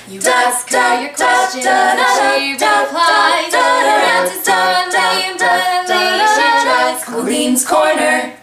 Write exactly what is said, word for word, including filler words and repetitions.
You ask her your questions and she replies. Her answers are lame, but at least she tries. Colleen's Corner.